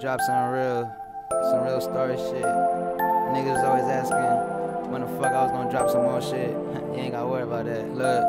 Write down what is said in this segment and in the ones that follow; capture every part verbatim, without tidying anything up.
drop some real, some real story shit. Niggas always asking when the fuck I was gonna drop some more shit. You ain't gotta worry about that. Look,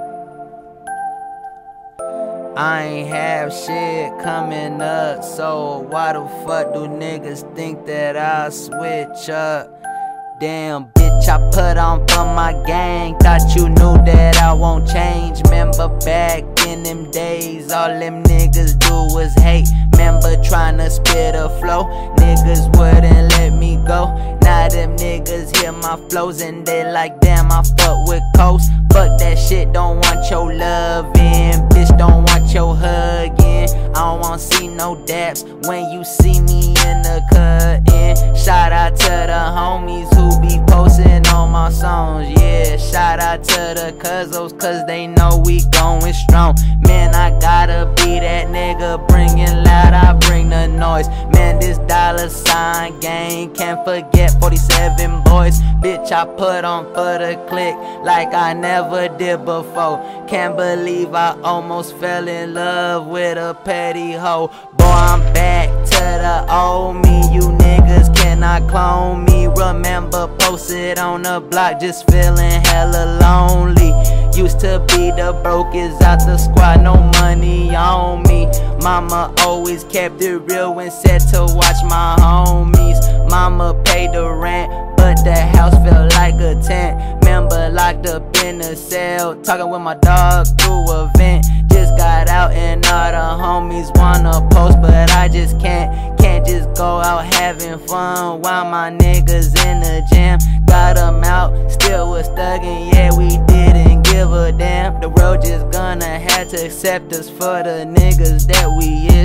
I ain't have shit coming up, so why the fuck do niggas think that I'll switch up? Damn, bitch, I put on for my gang. Thought you knew that I won't change. Remember back in them days, all them niggas do was hate. Remember tryna spit a flow, niggas wouldn't let me go. Now them niggas hear my flows and they like, damn, I fuck with Coast. Fuck that shit, don't want your lovin', bitch, don't want your huggin'. I don't wanna see no daps when you see me in the cut-in. Shout out to the homies who be posting on my songs, yeah. Shout out to the cuzzos, cause they know we going strong. Man, I gotta be that nigga, bringing loud, I bring the noise. Man, this dollar sign gang, can't forget forty-seven boys. Bitch, I put on for the click like I never did before. Can't believe I almost fell in love with a petty hoe. Boy, I'm back to the old me, you niggas cannot clone me. Remember posted on the block, just feeling hella lonely. Used to be the brokest out the squad, no money on me. Mama always kept it real when said to watch my homies. Mama paid the rent, but the house felt like a tent. Remember locked up in a cell, talking with my dog through a vent. Just got out and all the homies wanna post, but I just can't. Can't just go out having fun while my niggas in the gym. Got them out, still was thuggin', yeah, we didn't give a damn. The world just gonna have to accept us for the niggas that we is.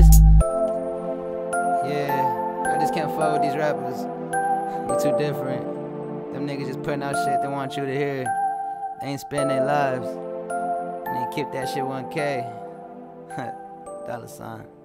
Yeah, I just can't fuck with these rappers. They too different. Them niggas just putting out shit they want you to hear. They ain't spending their lives. And they keep that shit one K. Dollar sign.